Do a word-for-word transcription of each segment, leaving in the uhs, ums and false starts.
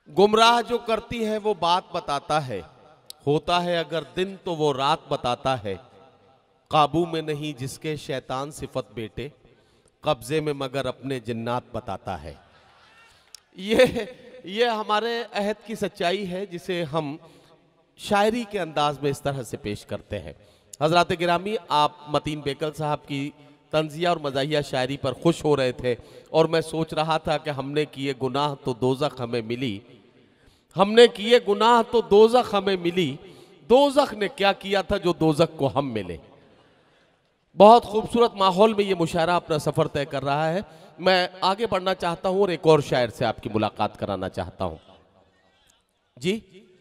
गुमराह जो करती है वो बात बताता है, होता है अगर दिन तो वो रात बताता है। काबू में नहीं जिसके शैतान सिफत बेटे, कब्जे में मगर अपने जिन्नात बताता है। ये ये हमारे अहद की सच्चाई है जिसे हम शायरी के अंदाज में इस तरह से पेश करते हैं। हजरात गिरामी, आप मतीन बेकल साहब की तंजिया और मज़ाहिया शायरी पर खुश हो रहे थे और मैं सोच रहा था कि हमने किए गुनाह तो दोज़ख हमें मिली, हमने किए गुनाह तो दोज़ख हमें मिली, दोज़ख ने क्या किया था जो दोज़ख को हम मिले। बहुत खूबसूरत माहौल में ये मुशायरा अपना सफ़र तय कर रहा है। मैं आगे बढ़ना चाहता हूँ और एक और शायर से आपकी मुलाकात कराना चाहता हूँ। जी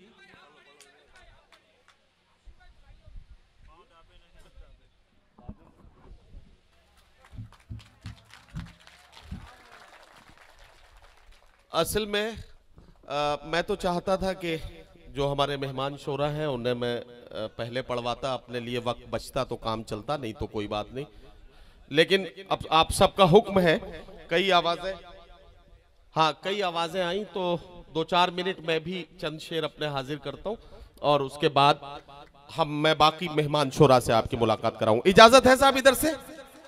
असल में आ, मैं तो चाहता था कि जो हमारे मेहमान शोरा हैं उन्हें मैं आ, पहले पढ़वाता, अपने लिए वक्त बचता तो काम चलता, नहीं तो कोई बात नहीं। लेकिन अब आप सबका हुक्म है। कई आवाजें हाँ कई आवाजें आई तो दो चार मिनट में भी चंद शेर अपने हाजिर करता हूँ और उसके बाद हम मैं बाकी मेहमान शोरा से आपकी मुलाकात कराऊं। इजाजत है साहब? इधर से,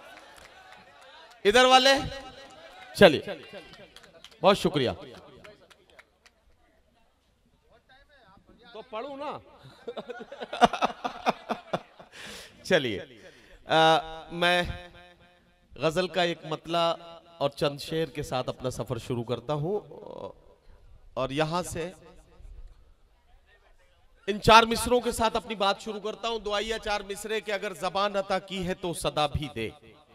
इधर वाले, चलिए, बहुत शुक्रिया। तो पढ़ू ना चलिए, मैं गजल का एक मतला और चंद शेर के साथ अपना सफर शुरू करता हूं और यहां से इन चार मिसरों के साथ अपनी बात शुरू करता हूं। दुआइया चार मिसरे के अगर जबान अता की है तो सदा भी दे,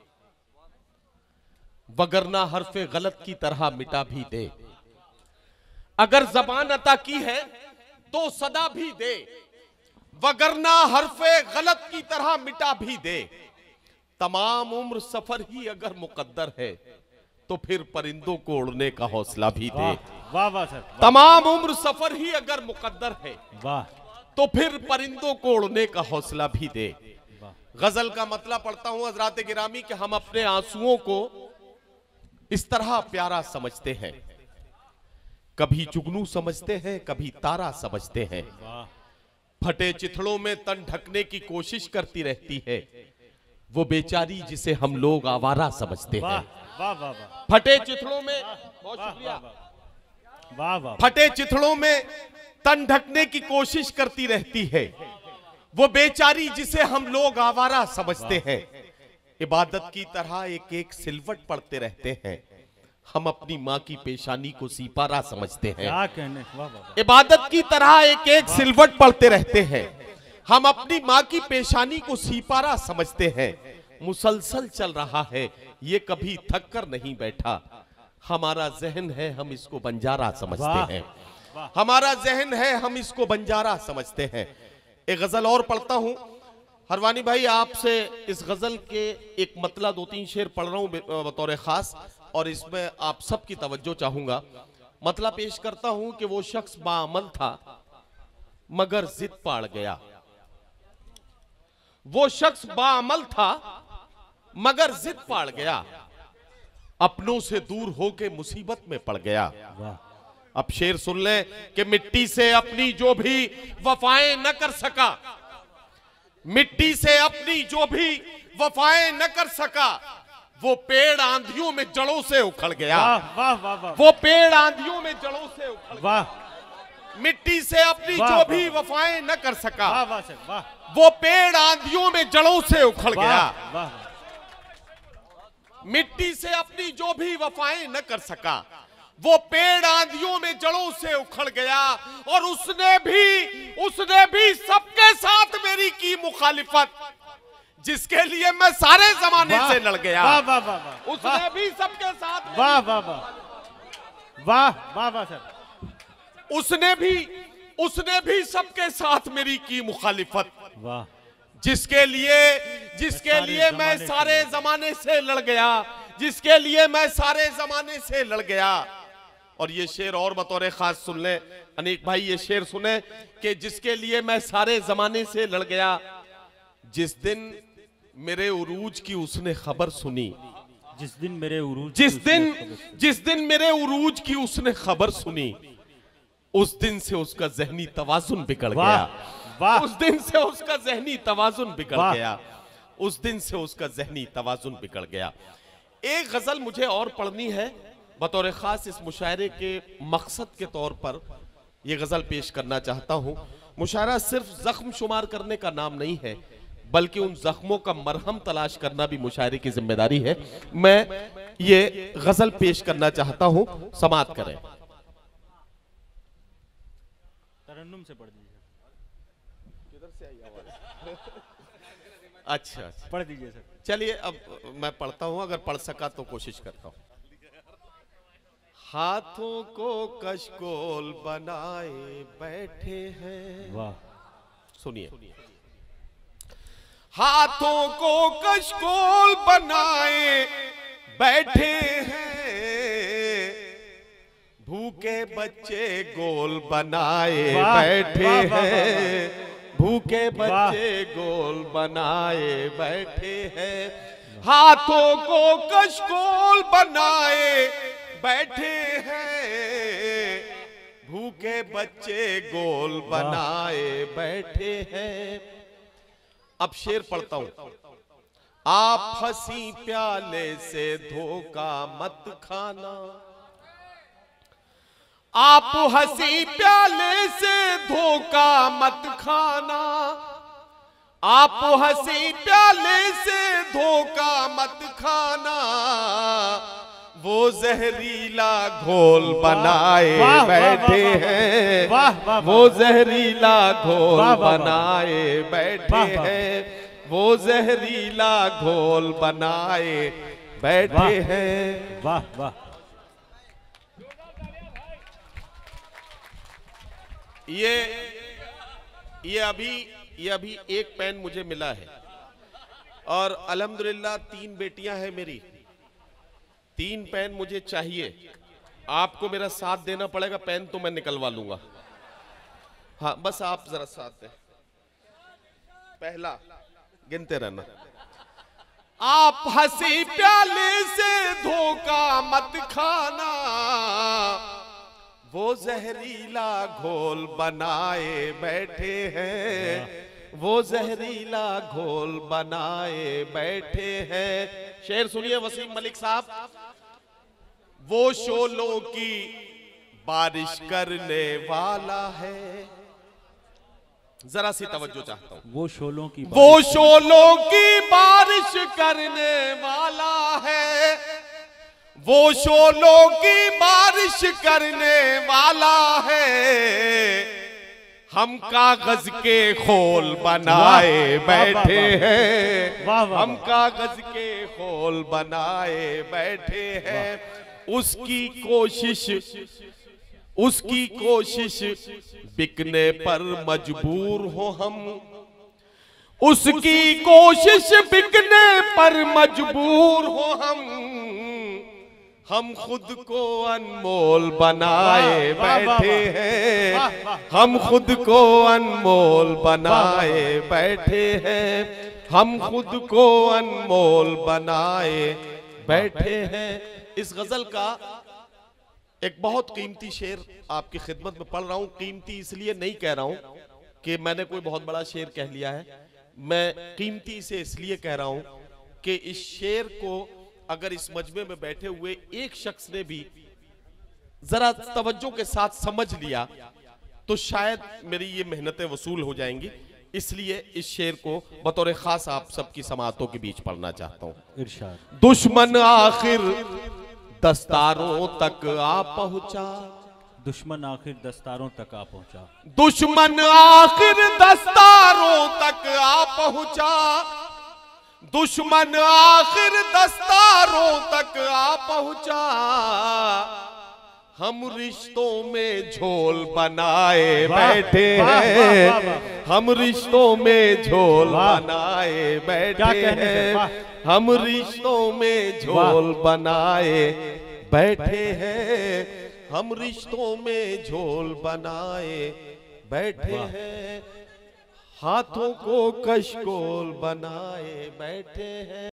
वगरना हरफे गलत की तरह मिटा भी दे। अगर जबान अता की है तो सदा भी दे, वगरना हरफे गलत की तरह मिटा भी दे। तमाम उम्र सफर ही अगर मुकद्दर है तो फिर परिंदों को उड़ने का हौसला भी दे। वाह वाह सर। तमाम उम्र सफर ही अगर मुकद्दर है वाह, तो फिर परिंदों को उड़ने का हौसला भी दे। गजल का मतलब पढ़ता हूं हजरात गिरामी कि हम अपने आंसुओं को इस तरह प्यारा समझते हैं, कभी जुगनू समझते हैं, कभी तारा समझते हैं। फटे चिथड़ों में तन ढकने की कोशिश करती रहती है वो बेचारी जिसे हम लोग आवारा समझते हैं। वाह वाह वाह। फटे चिथड़ों में, बहुत शुक्रिया, वाह वाह। फटे चिथड़ों में तन ढकने की कोशिश करती रहती है वो बेचारी जिसे हम लोग आवारा समझते हैं। इबादत की तरह एक एक सिलवट पढ़ते रहते हैं, हम अपनी माँ की पेशानी को सीपारा समझते हैं। क्या कहने, वाह वाह। इबादत की तरह एक एक सिलवट पढ़ते रहते हैं, हम अपनी माँ की पेशानी को सीपारा समझते हैं। मुसलसल चल रहा है ये कभी थक कर नहीं बैठा, हमारा जहन है हम इसको बंजारा समझते हैं। हमारा जहन है हम इसको बंजारा समझते हैं। एक गजल और पढ़ता हूं हरवानी भाई, आपसे इस गजल के एक मतला दो तीन शेर पढ़ रहा हूं बतौर खास और इसमें आप सबकी तवज्जो चाहूंगा। मतला पेश करता हूं कि वो शख्स बाअमल था मगर जिद पाड़ गया, वो शख्स बाअमल था मगर जिद पाड़ गया, अपनों से दूर होके मुसीबत में पड़ गया। अब शेर सुन लें कि मिट्टी से अपनी जो भी वफाएं न कर सका, मिट्टी से अपनी जो भी वफाएं न कर सका, वो पेड़ आंधियों में जड़ों से उखड़ गया। वाह वाह वाह। वो पेड़ आंधियों में जड़ों से उखड़ गया। वाह। मिट्टी से अपनी जो भी वफाएं न कर सका, वाह वाह सर, वाह। वो पेड़ आंधियों में जड़ों से उखड़ गया। वाह। मिट्टी से अपनी जो भी वफाएं न कर सका, वो पेड़ आंधियों में जड़ों से उखड़ गया। और उसने भी उसने भी सबके साथ मेरी की मुखालिफत, जिसके लिए मैं सारे जमाने से लड़ गया। वाह वाह वाह। उसने भी सबके साथ, वाह वाह वाह वाह वाह वाह सर। उसने भी उसने भी सबके साथ मेरी की मुखालिफत, वाह, जिसके लिए जिसके लिए मैं सारे जमाने से लड़ गया, जिसके लिए मैं सारे जमाने से लड़ गया। और ये शेर और बतौर खास सुन ले अनीक भाई, ये शेर सुने कि जिसके लिए मैं सारे जमाने से लड़ गया, जिस दिन मेरे उरूज की उसने खबर सुनी, जिस दिन मेरे उरूज जिस दिन जिस दिन मेरे उरूज की उसने खबर सुनी, उस दिन से उसका जहनी तवाजुन बिगड़ वाह, गया। वाह। उस दिन से उसका जहनी तवाजुन बिगड़ वाह। गया। उस दिन से उसका जहनी तवाजुन बिगड़ गया। एक गजल मुझे और पढ़नी है बतौर खास इस मुशायरे के मकसद के तौर पर यह गजल पेश करना चाहता हूं। मुशायरा सिर्फ जख्म शुमार करने का नाम नहीं है, बल्कि उन जख्मों का मरहम तलाश करना भी मुशायरे की जिम्मेदारी है। मैं ये गजल पेश करना चाहता हूं, समाअत करें। तरन्नुम से पढ़ दीजिए। किधर से आई आवाज? अच्छा अच्छा, पढ़ दीजिए सर। चलिए अब मैं पढ़ता हूं, अगर पढ़ सका तो कोशिश करता हूं। हाथों को कशकोल बनाए बैठे हैं। वाह। सुनिए। हाथों को कशकोल बनाए बैठे हैं, भूखे बच्चे गोल बनाए बैठे हैं, भूखे बच्चे गोल बनाए बैठे हैं। हाथों को कशकोल बनाए बैठे हैं, भूखे बच्चे गोल बनाए बैठे हैं। अब शेर पढ़ता हूं। आप हंसी प्याले से धोखा मत खाना, आप हंसी प्याले से धोखा मत खाना, आप हंसी प्याले से धोखा मत खाना, वो जहरीला घोल बनाए बैठे हैं, वो जहरीला घोल बनाए बैठे हैं, वो जहरीला घोल बनाए बैठे हैं। वाह वाह। ये ये अभी ये अभी एक पेन मुझे मिला है और अल्हम्दुलिल्लाह तीन बेटियां हैं मेरी, तीन पेन मुझे चाहिए। आपको मेरा साथ देना पड़ेगा, पेन तो मैं निकलवा लूंगा। हाँ बस आप जरा साथ दें। पहला गिनते रहना। आप हंसी प्याले से धोखा मत खाना, वो जहरीला घोल बनाए बैठे हैं, वो जहरीला घोल बनाए बैठे हैं। शेर सुनिए वसीम मलिक साहब। वो शोलों की बारिश करने वाला है, जरा सी तवज्जो चाहता हूं। वो शोलों की वो शोलों की बारिश करने वाला है, वो शोलों की बारिश करने वाला है, हम कागज के खोल बनाए बैठे हैं, हम कागज के खोल बनाए बैठे हैं। उसकी कोशिश उसकी कोशिश बिकने पर मजबूर हो हम, उसकी कोशिश बिकने पर मजबूर हो हम, हम खुद को अनमोल बनाए बैठे हैं, हम खुद को अनमोल बनाए बैठे हैं, हम खुद को अनमोल बनाए बैठे हैं। इस गजल का एक बहुत कीमती शेर आपकी खिदमत में पढ़ रहा हूं। कीमती इसलिए नहीं कह रहा हूं कि मैंने कोई बहुत बड़ा शेर कह लिया है, मैं कीमती से इसलिए कह रहा हूं कि इस शेर को अगर इस मजमे में बैठे हुए एक शख्स ने भी जरा तवज्जो के साथ समझ लिया तो शायद मेरी ये मेहनतें वसूल हो जाएंगी। इसलिए इस शेर को बतौर खास आप सबकी समाअतों के बीच पढ़ना चाहता हूं। इरशाद। दुश्मन आखिर दस्तारों तक आ पहुंचा, दुश्मन आखिर दस्तारों तक आ पहुंचा, दुश्मन आखिर दस्तारों तक आ पहुंचा, दुश्मन आखिर दस्तारों तक आ पहुंचा, हम रिश्तों में झोल बनाए बैठे हैं, हम रिश्तों में झोल बनाए बैठे हैं, हम रिश्तों में झोल बनाए बैठे हैं, हम रिश्तों में झोल बनाए बैठे हैं, हाथों को कशकोल बनाए बैठे हैं।